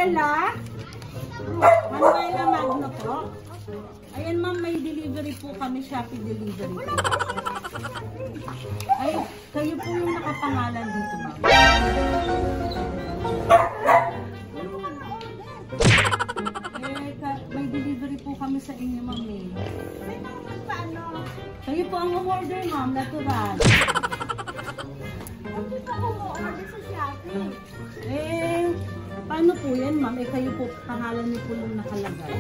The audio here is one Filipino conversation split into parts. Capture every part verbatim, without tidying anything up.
Manuela. Manuela Magno po. Ayan ma'am, may delivery po kami, Shopee delivery. Ay, kayo po yung nakapangalan dito ma'am. Eh, may delivery po kami sa inyo ma'am eh. Kayo po ang order ma'am, natural. Hindi pa ako order sa Shopee. Eh, paano po yan ma'am? Eh, kayo po, pangalan niyo po yung nakalagay.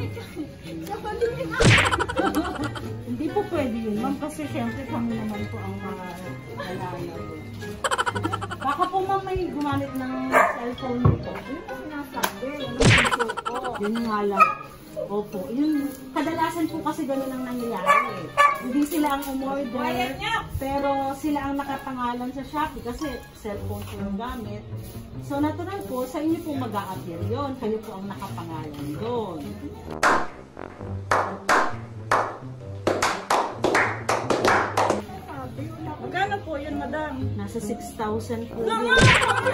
Hindi po pwede yun ma'am, kasi syempre kami naman po ang mga alala po. Baka po ma'am may gumamit ng cellphone nito. Yun ang sinasabi. Ano yung po? Yun nga lang. Opo. Yun, kadalasan po kasi gano'n ang nangyayari. Hindi sila ang umorder, pero sila ang nakapangalan sa Shopee kasi cellphone po yung gamit. So natural po, sa inyo po mag-a-appear yun. Kayo po ang nakapangalan doon. Magkano po yun, madam? Nasa six thousand po No, yun.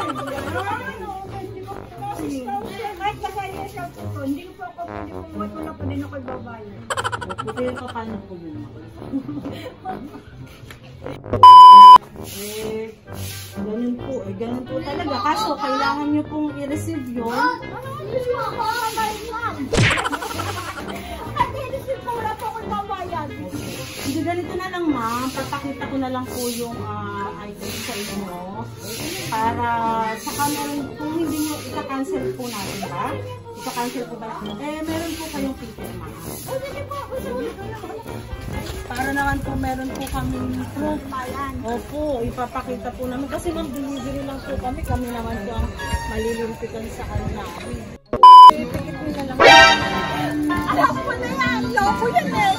kahit kasaya siya po, hindi ko po ako, hindi ko po wala pa din ako ibabayan. Pero pa paano po yun? Eh, ganun po. Eh, ganun po talaga. Kaso, kailangan nyo pong i-receive yun. Hindi mo ako babayan lang. At i-receive ko, wala po ako ibabayan. Hindi, ganito na lang ma'am. Papakita ko na lang po yung uh, item sa inyo. Para saka meron, kung hindi nyo, ika-cancel po natin ba? Ika-cancel po ba? Eh, meron po kayong paper ma'am. O, hindi po ako sa ulit. Para naman po meron po kaming proof. Opo, ipapakita po namin. Kasi ma'am, delivery lang po kami. Kami naman po ang malilimpitan sa kanila. Ipikit nyo na lang. Alam ko na yan! Loko yan eh!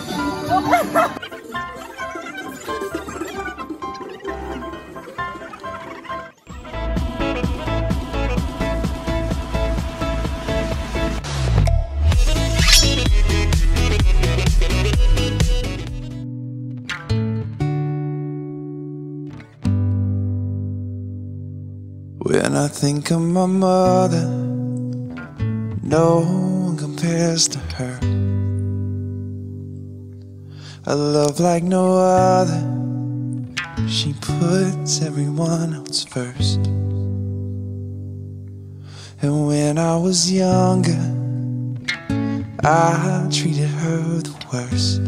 When I think of my mother, no one compares to her. A love like no other, she puts everyone else first. And when I was younger, I treated her the worst.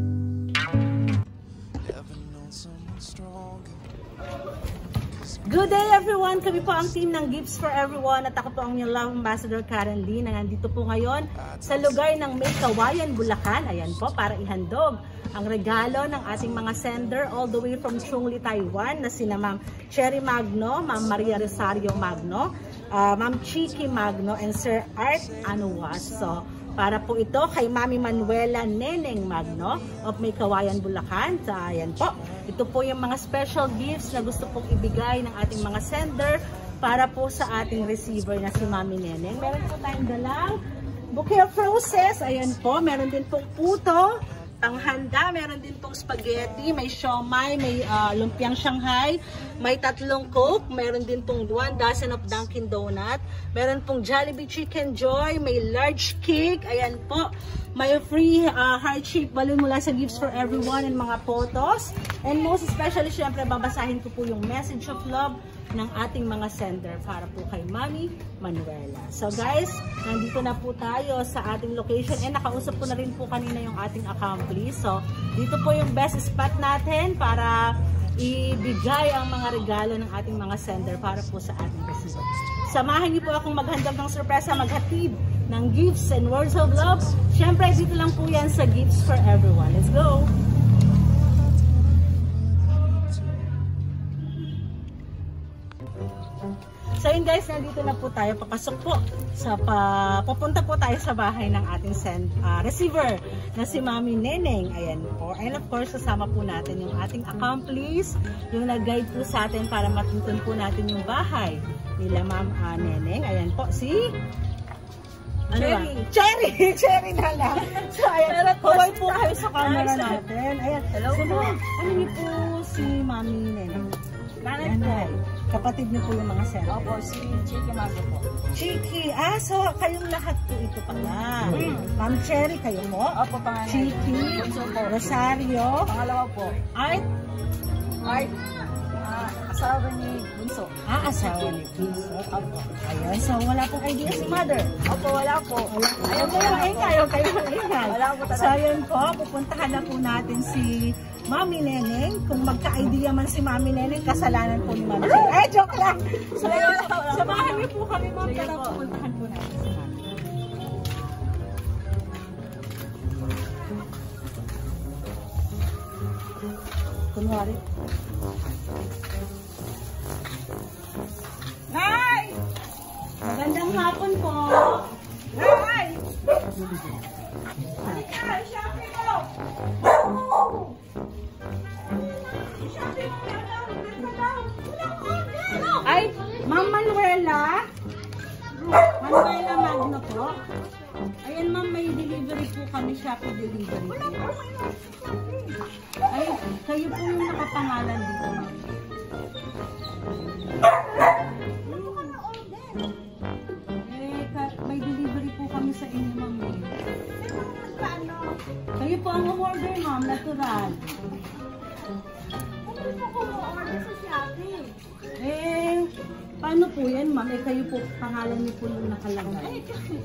Good day everyone! Kami po ang team ng Gifts for Everyone at ako po ang inyong Love Ambassador Karen Lee na nandito po ngayon sa lugar ng Meycauayan, Bulacan. Ayan po, para ihandog ang regalo ng ating mga sender all the way from Chungli, Taiwan na sina Ma'am Cherry Magno, Ma'am Maria Rosario Magno, uh, Ma'am Chiki Magno, and Sir Art Anuwas. So, para po ito kay Mami Manuela Neneng Magno of Meycauayan, Bulacan. So, ayan po. Ito po yung mga special gifts na gusto pong ibigay ng ating mga sender para po sa ating receiver na si Mami Neneng. Meron po tayong dalang bouquet of roses. Ayan po. Meron din pong puto, panghanda. Meron din pong spaghetti, may siomay, may uh, lumpiang Shanghai, may tatlong Coke, meron din pong one dozen of Dunkin Donut, meron pong Jollibee Chicken Joy, may large cake, ayan po, may free uh, heart-shaped balloon mula sa Gifts for Everyone and mga photos, and most especially, syempre, babasahin ko po yung message of love ng ating mga sender para po kay Mami Manuela. So guys, nandito na po tayo sa ating location and nakausap ko na rin po kanina yung ating accomplice. So dito po yung best spot natin para ibigay ang mga regalo ng ating mga sender para po sa ating receiver. Samahan niyo po akong maghandog ng sorpresa, maghatid ng gifts and words of love. Siyempre dito lang po yan sa Gifts for Everyone. Let's go! So yun guys, nandito na po tayo, papasok po sa pa, papunta po tayo sa bahay ng ating send, uh, receiver na si Mami Neneng. Ayan po. And of course, kasama po natin yung ating accomplice, yung nag-guide po sa atin para matuntun po natin yung bahay nila Ma'am uh, Neneng. Ayan po, si ano Cherry. Ba? Cherry! Cherry na lang. So ayan, huwag po kayo sa camera natin. Ayan. Hello so, po. Ano niyo po si Mami Neneng? Nanay po. Kapatid niyo po yung mga cellphone. Opo, si Chiki Mago po. Chiki. Ah, so kayong lahat po ito pala. Mm. Ma'am Cherry, kayo mo? Opo, panganay. Chiki, Rosario. Pangalawa po. Art. Art. Uh, asawa ni Bunso. Ah, asawa ni Bunso. Opo. Ayun, so wala po idea si mother. Opo, wala po. Wala. Ayaw kayo maingay, ayaw kayo maingay. Wala po talaga. So ayun po, pupuntahan na po natin si Mami Neneng. Kung magka-idea man si Mami Neneng, kasalanan po ni Mami Cherry. Ay, joke lang! So ayun, samahan niyo po kami, Ma'am, para pupuntahan po natin si Mami. Kunwari. Nay! Magandang hapon po. Nay! Ay, shopping mo! Shopping mo! Ay, Ma'am Manuela. Manuela Magno po. Ayan, Ma'am, may delivery po kami, Shopee delivery po. Ay, kayo po yung nakapangalan dito, Ma'am. Eh, may delivery po kami sa inyo, Ma'am. Kayo po ang umorder, Ma'am, natural. Eh, paano po yan, Ma'am? Eh, kayo po, pangalan niyo po yung nakalagay.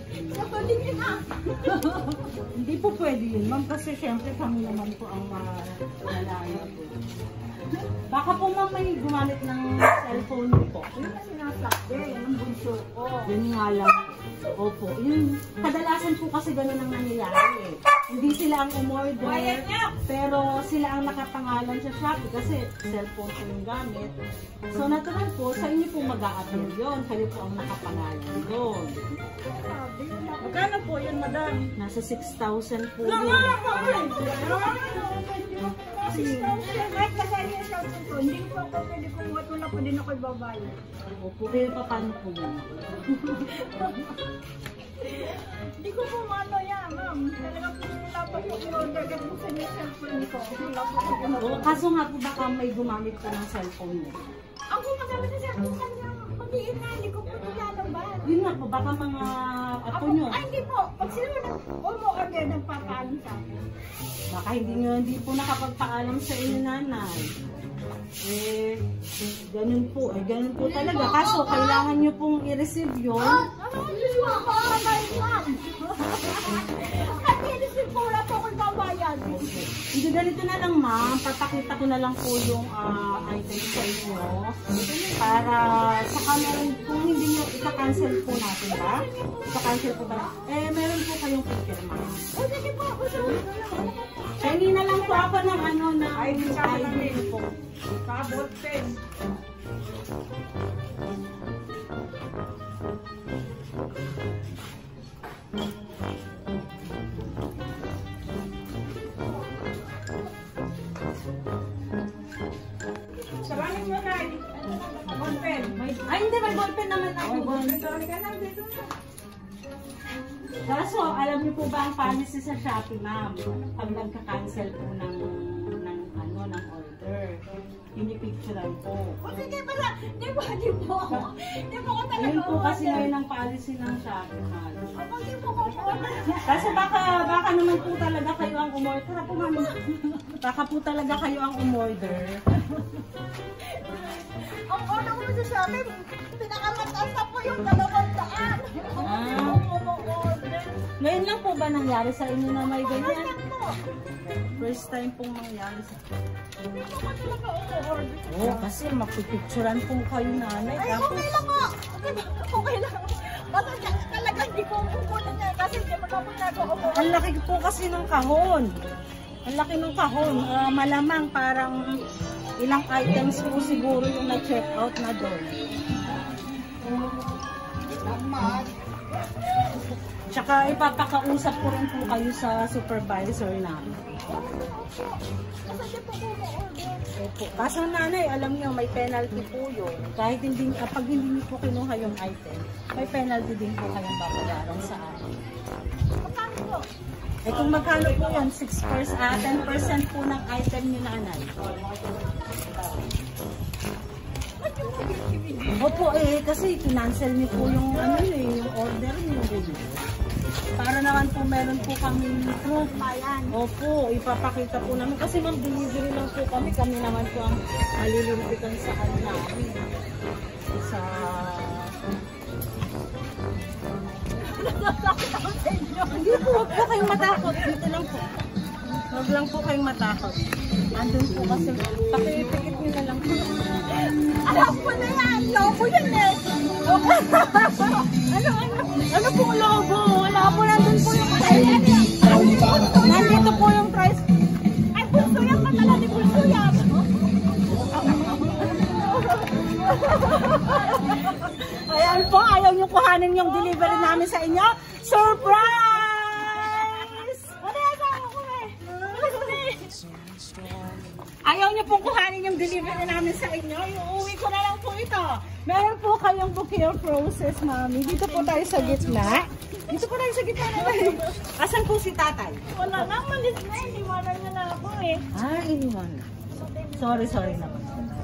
Hindi po pwede yun, Ma'am, kasi syempre kami naman po ang malaya po. Baka po, Ma'am, may gumamit ng cellphone niyo po. Yun na sinasak din, yan ang bunso ko. Yun nga lang. Opo. Yung kadalasan po kasi gano'n ang nangyayari. Hindi sila ang umorder, pero sila ang nakapangalan sa Shopee kasi cellphone po yung gamit. So natural po, sa inyo po mag-a-appear yun. Kayo po ang nakapangalan doon. Magkano po yun, madam? Nasa six thousand po yun. Kahit kasali yung cellphone ko, hindi po ako pwede kumuha. Wala po din ako ibabayad. Opo, pero paano po yun? Hindi ko po maano yan, ma'am. Talagang po wala pa yung order kasi po sa niya cellphone ko. Wala po ako ginawa. O, kaso nga po baka may gumamit po ng cellphone niyo. Ako magamit sa cellphone kanya. Pag-iin na, hindi ko po nilalabas. Yun nga po, baka mga apo nyo. Ay, hindi po. Pag sila nag-order, nagpapaalam sa akin. Baka hindi nyo, hindi po nakapagpaalam sa inyo, nanay. Eh, ganun po. Eh, ganun po talaga. Kaso, kailangan nyo pong i-receive yun. Ano? Hindi ko ako mabailan. At i-receive ko, wala po akong babayad. Hindi, ganito na lang, ma'am. Papakita ko na lang po yung uh, item sa inyo. Para sa kameron, kung hindi nyo, ika-cancel po natin ba? Ika-cancel po ba? Eh, meron po kayong picture, ma'am. O, sige po. Pengi na lang po ako ng ano na I D po. Kabot pen. Sarangin mo na. Kabot pen. Ay, hindi. May ballpen naman ako. Kaso, alam niyo po ba ang policy sa Shopee, ma'am? Pag nagka-cancel po ng, ng, ano, ng order, pinipicturean po. O, sige pala. Di po, di po. Di po ko talaga. Yun po kasi ngayon ang policy ng Shopee, ma'am. O, di po ko po. Kasi baka, baka naman po talaga kayo ang umorder. Tara po, ma'am. Baka po talaga kayo ang umorder. Ang order ko sa Shopee, pinakamataas na po yung dalawang daan. Ah. Ngayon lang po ba nangyari sa inyo na may ganyan? First time pong nangyari sa Hindi po ko talaga order. Oo, kasi magpipicturean po kayo, nanay. Ay, Tapos, okay lang po. Okay lang. Basta talaga hindi ko kukunin niya kasi hindi mo na po nag-o-order. ang laki po kasi ng kahon. Ang laki ng kahon. Ah, malamang parang ilang items po siguro yung na-check out na doon. Tama. Tsaka ipapakausap ko rin po kayo sa supervisor namin. Kasi di po ko order. Opo. Kaso nanay, alam niyo, may penalty po yun. Kahit hindi, kapag hindi niyo po kinuha yung item, may penalty din po kayong babayaran sa akin. Magkano po? Eh kung magkano po yan, six percent, ah, ten percent po ng item ni nanay. Opo eh, kasi kinancel niyo po yung ano eh, yung order niyo. Para naman po meron po kami proof. Ayan. Opo, ipapakita po namin. Kasi ma'am, delivery lang po kami. Kami naman po ang nalilimpitan sa kanila. Sa... Hindi po, huwag po kayong matakot. Dito lang po. Huwag lang po kayong matakot. Andun po kasi, pakipikit nyo na lang po. Alam ko na yan! Lobo yan eh! Ano, ano? Ano pong lobo? Wala po, nandun po yung price. Nandito po yung price. Ay, bunso yan! Matala ni bunso yan! Ayan po, ayaw nyo kuhanin yung delivery namin sa inyo. Surprise! Ayaw niyo pong kuhanin yung delivery namin sa inyo. Iuwi ko na lang po ito. Meron po kayong bouquet process, mami. Dito po tayo sa gitna. Dito po tayo sa gitna naman. Asan po si tatay? Wala na, malis na. Iniwanan niya na ako eh. Ah, iniwanan. Sorry, sorry naman.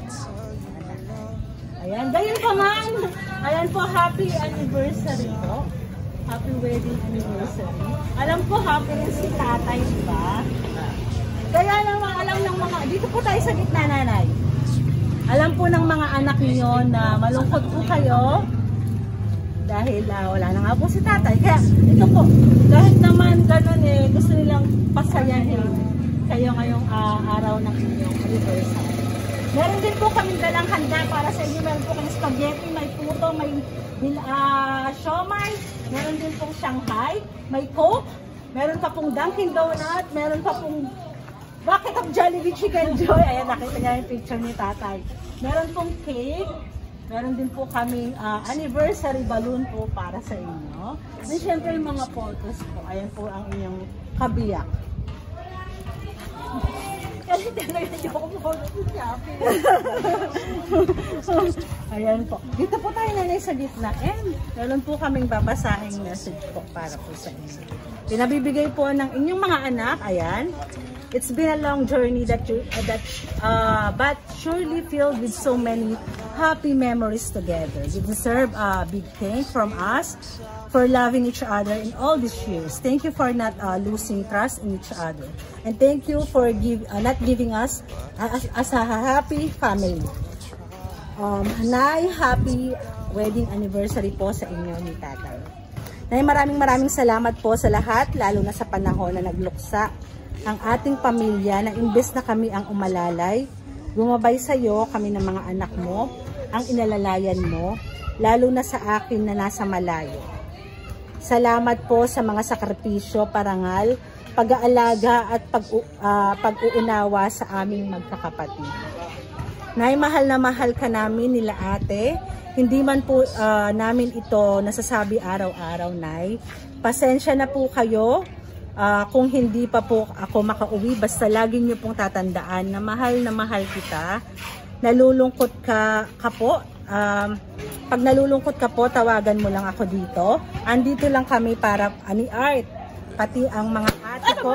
Ayan, ganyan pa man. Ayan po, happy anniversary po. Happy wedding anniversary. Alam po, happy rin si tatay, diba? Kaya naman alam ng mga, dito po tayo sa gitna, nanay. Alam po ng mga anak niyo na malungkot po kayo dahil uh, wala na nga po si tatay. Kaya ito po, kahit naman ganun eh, gusto nilang pasayahin kayo ngayong uh, araw ng inyong anniversary. Meron din po kaming dalang handa para sa inyo. Meron po kami spaghetti, may puto, may uh, siomay, meron din pong Shanghai, may Coke, meron pa pong Dunkin' Donut, meron pa pong bucket of Jollibee Chicken Joy. Ayan, nakita niya yung picture ni tatay. Meron pong cake. Meron din po kaming uh, anniversary balloon po para sa inyo. And syempre yung mga photos po. Ayan po ang inyong kabiyak. Kasi talaga hindi ako photos sa shopping. Ayan po. Dito po tayo nanay sa gitna. And meron po kaming babasahing message po para po sa inyo. Pinabibigay po ng inyong mga anak. Ayan. It's been a long journey that you, uh, that uh, but surely filled with so many happy memories together. You deserve a big thank from us for loving each other in all these years. Thank you for not uh, losing trust in each other, and thank you for give, uh, not giving us uh, as, as a happy family. Um, Nay, happy wedding anniversary po sa inyo ni tatay. Nay, maraming maraming salamat po sa lahat, lalo na sa panahon na nagluksa ang ating pamilya na imbes na kami ang umalalay, gumabay sa iyo kami ng mga anak mo, ang inalalayan mo, lalo na sa akin na nasa malayo. Salamat po sa mga sakripisyo, parangal, pag-aalaga at pag, uh, pag-uunawa sa aming magkakapatid. Nay, mahal na mahal ka namin nila ate. Hindi man po uh, namin ito nasasabi araw-araw, Nay. Pasensya na po kayo. Uh, kung hindi pa po ako makauwi, basta lagi niyo pong tatandaan na mahal na mahal kita. Nalulungkot ka, ka po. Um, pag nalulungkot ka po, tawagan mo lang ako dito. Andito lang kami para ani art. Pati ang mga ate ko.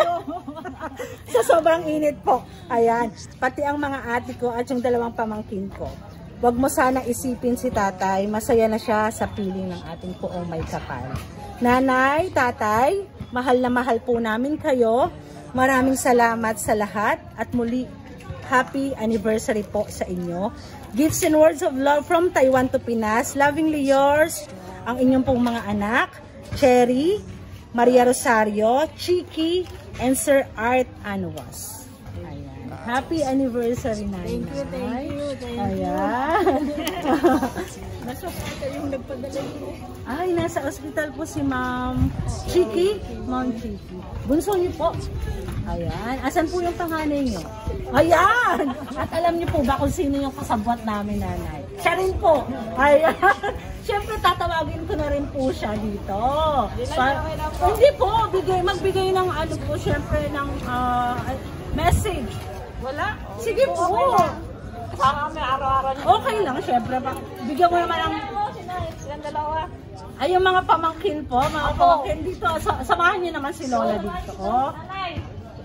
Sa sobrang init po. Ayan. Pati ang mga ate ko at yung dalawang pamangkin ko. Huwag mo sana isipin si tatay. Masaya na siya sa piling ng ating poong may kapal. Nanay, tatay, mahal na mahal po namin kayo. Maraming salamat sa lahat. At muli, happy anniversary po sa inyo. Gifts and words of love from Taiwan to Pinas. Lovingly yours, ang inyong pong mga anak, Cherry, Maria Rosario, Chiki, and Sir Art Anuas. Ayan. Happy anniversary, Nanay. Thank you, thank you. Thank Ayan. Nasa kata yung nagpadala niyo. Ay, nasa ospital po si Ma'am Chiki. Ma'am Chiki. Bunso niyo po. Ayan. Asan po yung panganay niyo? Ayan! At alam niyo po ba kung sino yung kasabwat namin, Nanay? Siya rin po. Ayan. Siyempre, tatawagin ko na rin po siya dito. Pa hindi po. Bigay, magbigay ng ano po, siyempre, ng uh, message. Wala? Sige po. Baka may araw-araw niyo. Okay lang, syempre. Bigyan mo naman ang... Silang dalawa. Ay, yung mga pamangkin po, mga Ako. pamangkin dito. Sa samahan niyo naman si Lola dito. Oh. Nanay.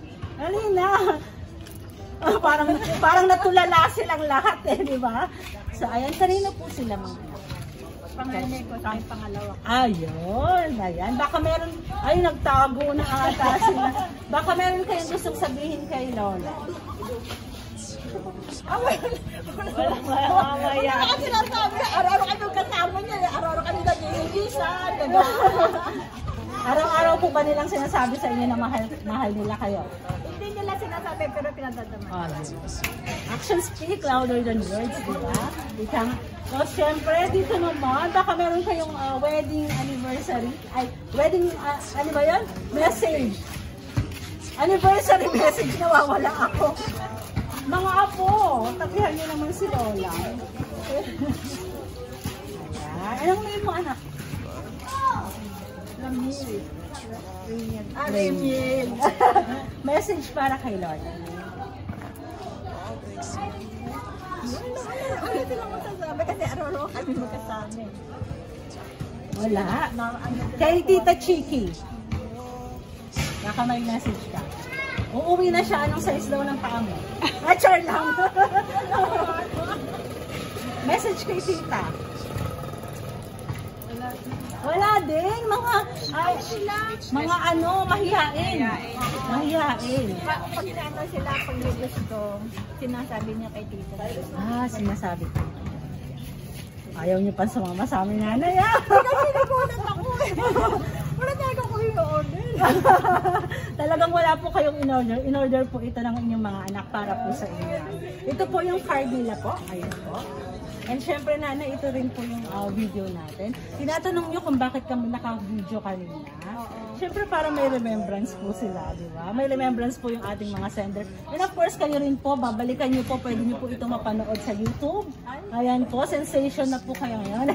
Alina. Ah, parang, parang natulala silang lahat eh, di ba? So, ayan, kanino po sila mga anak? Panganay ko sa aking pangalawa. Ayun, ayan. Baka meron, ay, nagtago na ata sila. Baka meron kayong gustong sabihin kay Lola. Ah, wala. Wala, wala, mamaya. Wala kasi sinasabi, araw-araw kami kasama niya, araw-araw kami nag-iigisan, gano'n. Araw-araw po ba nilang sinasabi sa inyo na mahal, mahal nila kayo? Hindi nila sinasabi, pero pinadadaman. Oh, actions speak louder than words, di ba? Ika nga. So, syempre, dito naman, baka meron kayong uh, wedding anniversary, ay, wedding, uh, ano ba yun? Message. Anniversary message, nawawala ako. Mga apo, tapihan niyo naman si Lola. Ayan. Anong name mo, anak? Ramil. Ah, Ramil. Message para kay Lola. Ano sila masasabi kasi araw-araw kami magkasama. Wala. Kay Tita Chiki. Baka may message ka. Uuwi na siya. Anong size daw ng paa mo? Ah, char lang. Message kay Tita. Wala din. Mga, ay, mga ano, mahihain. Mahihain. Pag ano sila, pag may gusto, sinasabi niya kay tita. Ah, sinasabi ko. Ayaw niyo pa sumama sa amin, nanay. Ah. Kasi nagulat ako eh. Wala talaga ko yung order. Talagang wala po kayong in-order. In-order po ito ng inyong mga anak para po sa inyo. Ito po yung card nila po. Ayun po. And syempre, nanay, ito rin po yung uh, video natin. Tinatanong nyo kung bakit kami naka-video kanina. Syempre, para may remembrance po sila, di ba? May remembrance po yung ating mga sender. And of course, kayo rin po, babalikan nyo po, pwede nyo po ito mapanood sa YouTube. Ayan po, sensation na po kayo ngayon.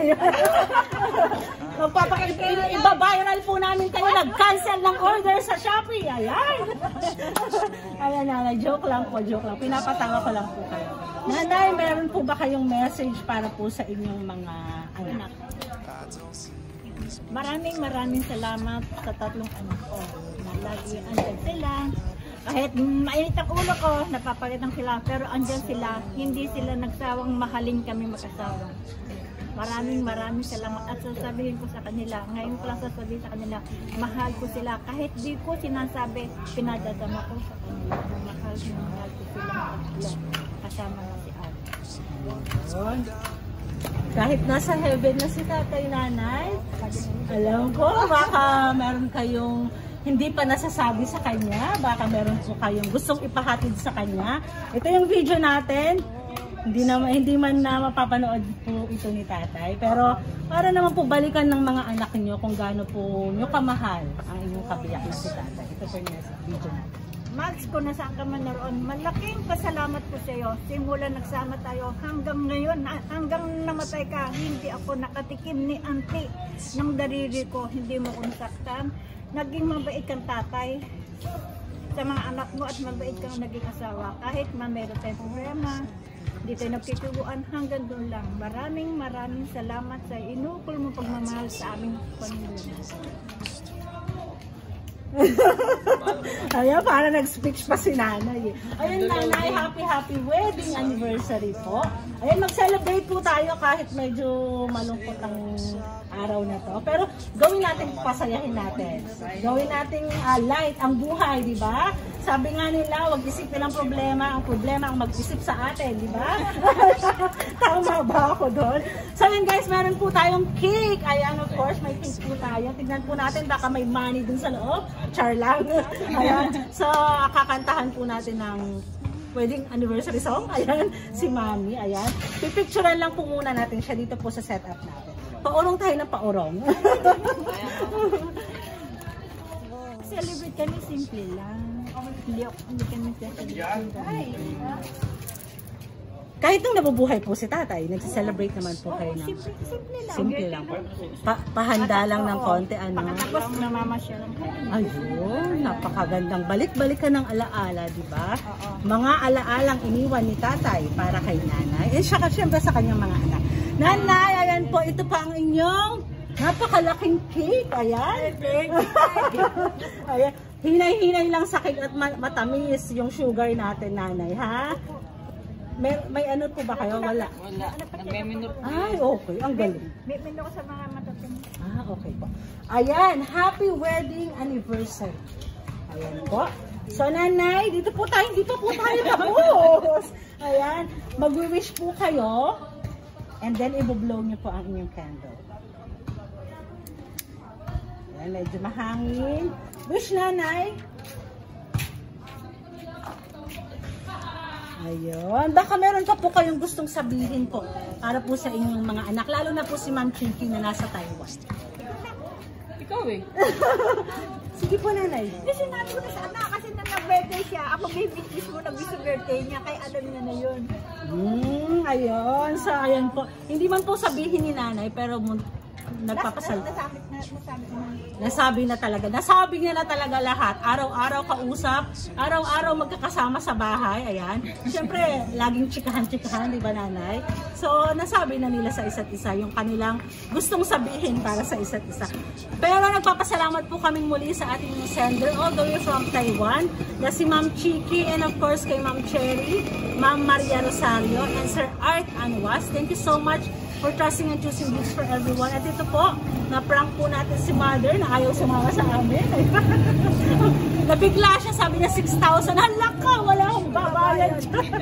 Magpapaka-iba-viral po namin kayo, nag-cancel ng order sa Shopee. Ayan! Ayan, nanay, joke lang po, joke lang. Pinapatawa ko lang po kayo. Nanay, meron po ba kayong message para po sa inyong mga anak? Maraming maraming salamat sa tatlong anak ko. Na lagi andyan sila. Kahit mainit ang ulo ko, napapalitan sila. Pero andyan sila, hindi sila nagsawang mahalin kami mag-asawa. Maraming maraming salamat. At sasabihin ko sa kanila, ngayon ko lang sasabihin sa kanila, mahal ko sila. Kahit di ko sinasabi, pinadadama ko sa kanila. Mahal ko, mahal ko sila. Kasama na si Ate. Kahit nasa heaven na si tatay, nanay, alam ko, baka meron kayong hindi pa nasasabi sa kanya, baka meron po kayong gustong ipahatid sa kanya. Ito yung video natin, hindi, na, hindi man na mapapanood po ito ni tatay, pero para naman po balikan ng mga anak niyo kung gaano po nyo kamahal ang inyong kabiyak na si tatay. Ito po yung video natin. Max, kung nasaan ka man naroon, malaking pasalamat ko sa iyo. Simula nagsama tayo hanggang ngayon, hanggang namatay ka, hindi ako nakatikim ni auntie ng dariri ko. Hindi mo ko nasaktan. Naging mabait kang tatay sa mga anak mo at mabait kang naging asawa. Kahit man meron tayong problema, hindi tayo nagtituguan, hanggang doon lang. Maraming maraming salamat sa inukol mo pagmamahal sa aming Panginoon. Ayan, para nag-speech pa si nanay. Ayun, nanay, happy happy wedding anniversary po. Ayun, mag-celebrate po tayo kahit medyo malungkot ang araw na to. Pero gawin natin, pasayahin natin. Gawin natin uh, light ang buhay, di ba? Sabi nga nila, wag isipin ang problema. Ang problema ang mag-isip sa atin, di ba? Tama ba ako doon? So yun guys, meron po tayong cake. Ayan, of course, may cake po tayo. Tignan po natin, baka may money dun sa loob. Char lang. Ayan. So, kakantahan po natin ng wedding anniversary song. Ayan, si Mami. Ayan. Pipicturean lang po muna natin siya dito po sa setup natin. Paurong tayo ng paurong. Celebrate kami simple lang. Hindi, hindi kami celebrate. Kahit nung nabubuhay po si tatay, nagse-celebrate naman po kayo ng Simple, simple lang. simple lang. Pa pahanda lang ng konti, ano. Pagkatapos namamasya lang kayo. Ayun, napakagandang balik-balikan ng alaala, di ba? Mga alaalang iniwan ni tatay para kay nanay. Eh, siya syempre sa kanyang mga anak. Nanay, ayan po, ito pa ang inyong napakalaking cake. Ayan. Ayan. Hinay-hinay lang sa cake at matamis yung sugar natin, nanay, ha? May, may ano po ba kayo? Wala. Wala. Nagme-minor po. Ay, okay. Ang galing. May menu ko sa mga matatim. Ah, okay po. Ayan, happy wedding anniversary. Ayan po. So, nanay, dito po tayo, dito po tayo tapos. Ayan, mag-wish po kayo. And then, i-blow nyo po ang inyong candle. Ayan, medyo mahangin. Wish, nanay. Ayun. Baka meron pa po kayong gustong sabihin po para po sa inyong mga anak. Lalo na po si Ma'am Chinky na nasa Taiwan. Ikaw eh. Sige po, nanay. Hindi, sinabi ko na sa anak kasi nang nag-birthday siya. Ako baby mismo nag-wish birthday niya. Kaya alam niya na yun. Hmm, ayun. So, ayan po. Hindi man po sabihin ni nanay, pero nagpapasal. Nasabi na, nasabi na. Nasabi na talaga. Nasabi niya na talaga lahat. Araw-araw kausap. Araw-araw magkakasama sa bahay. Ayan. Siyempre, laging chikahan-chikahan, di ba, nanay? So, nasabi na nila sa isa't isa yung kanilang gustong sabihin para sa isa't isa. Pero nagpapasalamat po kaming muli sa ating sender all the way from Taiwan. Na si Ma'am Chiki and of course kay Ma'am Cherry, Ma'am Maria Rosario, and Sir Art Anwas. Thank you so much for trusting and choosing gifts for everyone. At ito po, na-prank po natin si Mother na ayaw sumama sa amin. Nabigla siya, sabi niya six thousand. Hala ka, wala akong babayad.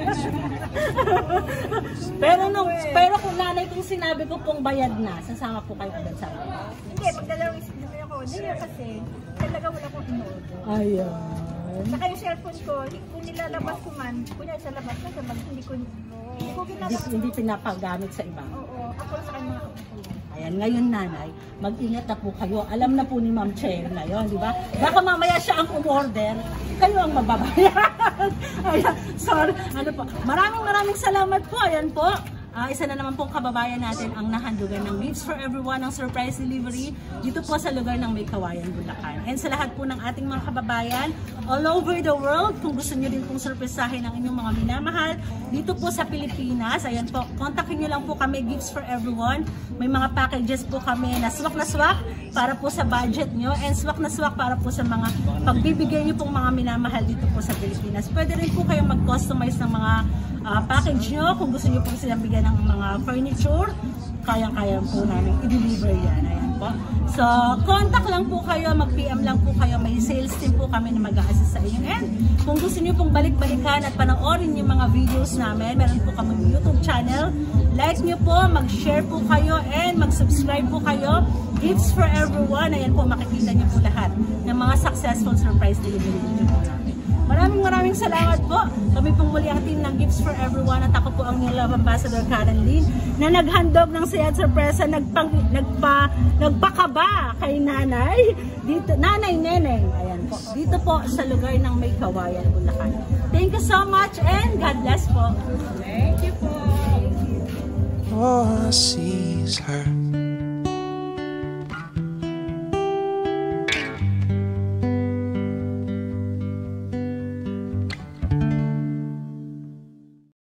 pero nung, pero kung nanay kung sinabi ko pong bayad na, sasama po kayo agad sa akin. Hindi, pagdalawang isip naman ako. Hindi kasi, talaga wala akong in-order. Ayun. Saka yung cellphone ko, kung nilalabas ko man, kunya sa labas na sa mag, hindi ko, hindi ko Hindi, ginagawa. hindi pinapagamit sa iba. Oo, ako sa kanya mga apo ko. Ayan, ngayon nanay, mag-ingat na po kayo. Alam na po ni Ma'am Cherry ngayon, di ba? Baka mamaya siya ang umorder, kayo ang mababayan. Ayan, sorry. Ano po? Maraming maraming salamat po. Ayan po. Uh, isa na naman pong kababayan natin ang nahandugan ng gifts for everyone ng surprise delivery dito po sa lugar ng Meycauayan, Bulacan. And sa lahat po ng ating mga kababayan all over the world, kung gusto nyo din pong surpresahin ang inyong mga minamahal dito po sa Pilipinas, ayan po, kontakin nyo lang po kami, Gifts for Everyone. May mga packages po kami na swak na swak para po sa budget nyo and swak na swak para po sa mga pagbibigay nyo pong mga minamahal dito po sa Pilipinas. Pwede rin po kayong mag-customize ng mga Uh, package nyo, kung gusto nyo po silang bigyan ng mga furniture, kayang-kaya po namin i-deliver yan. Ayan po. So, contact lang po kayo, mag-P M lang po kayo, may sales team po kami na mag-a-assist sa inyo. And kung gusto nyo pong balik-balikan at panoorin yung mga videos namin, meron po kami YouTube channel. Like nyo po, mag-share po kayo, and mag-subscribe po kayo. Gifts for Everyone. Ayan po, makikita nyo po lahat ng mga successful surprise delivery video po namin. Maraming maraming salamat po. Kami pong muli ang team ng Gifts for Everyone at ako po ang inyong love ambassador Karen Lynn na naghandog ng saya at sorpresa, nagpang, nagpa, nagpakaba kay nanay, dito, nanay Neneng. Ayan po. Dito po sa lugar ng Meycauayan, Bulacan. Thank you so much and God bless po. Thank you po. All I see is her.